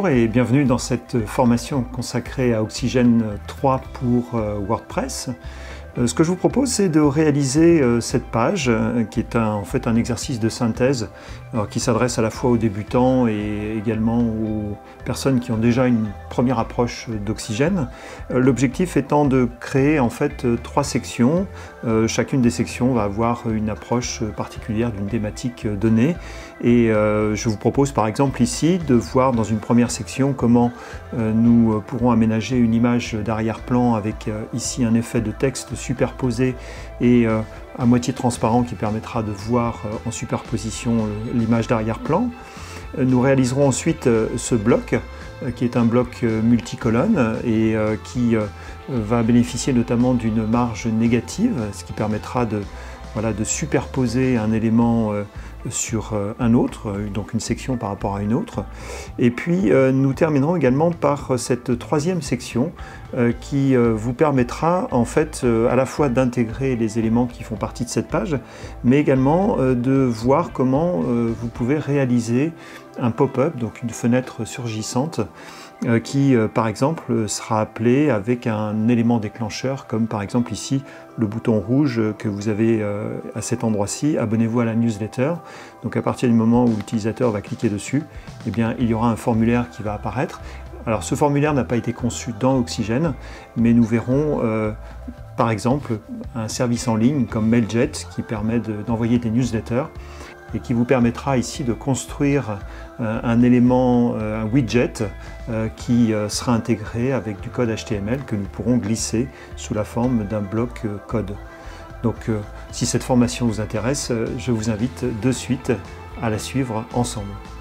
Bonjour et bienvenue dans cette formation consacrée à Oxygène 3 pour WordPress. Ce que je vous propose, c'est de réaliser cette page qui est en fait un exercice de synthèse qui s'adresse à la fois aux débutants et également aux personnes qui ont déjà une première approche d'Oxygène. L'objectif étant de créer en fait 3 sections. Chacune des sections va avoir une approche particulière d'une thématique donnée. Et je vous propose par exemple ici de voir dans une première section comment nous pourrons aménager une image d'arrière-plan avec ici un effet de texte superposé et à moitié transparent qui permettra de voir en superposition l'image d'arrière-plan. Nous réaliserons ensuite ce bloc qui est un bloc multicolonne et qui va bénéficier notamment d'une marge négative, ce qui permettra de superposer un élément sur un autre, donc une section par rapport à une autre. Et puis nous terminerons également par cette troisième section qui vous permettra en fait à la fois d'intégrer les éléments qui font partie de cette page, mais également de voir comment vous pouvez réaliser un pop-up, donc une fenêtre surgissante, qui par exemple sera appelé avec un élément déclencheur comme par exemple ici le bouton rouge que vous avez à cet endroit-ci, abonnez-vous à la newsletter. Donc à partir du moment où l'utilisateur va cliquer dessus, eh bien, il y aura un formulaire qui va apparaître. Alors ce formulaire n'a pas été conçu dans Oxygène, mais nous verrons par exemple un service en ligne comme Mailjet qui permet d'envoyer des newsletters et qui vous permettra ici de construire un élément, un widget qui sera intégré avec du code HTML que nous pourrons glisser sous la forme d'un bloc code. Donc si cette formation vous intéresse, je vous invite de suite à la suivre ensemble.